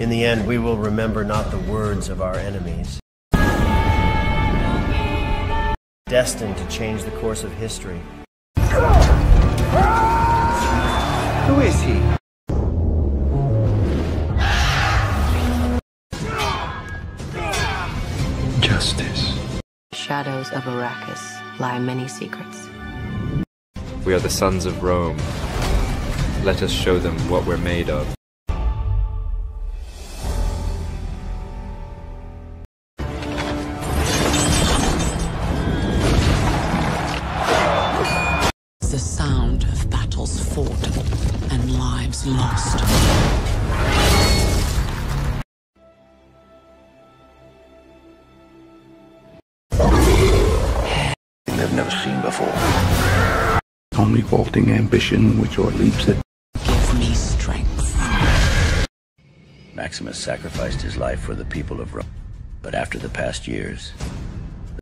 In the end, we will remember not the words of our enemies, destined to change the course of history. Who is he? Justice. Shadows of Arrakis lie many secrets. We are the sons of Rome. Let us show them what we're made of. The sound of battles fought and lives lost. They've never seen before. Only vaulting ambition which o'erleaps it. Give me strength. Maximus sacrificed his life for the people of Rome. But after the past years,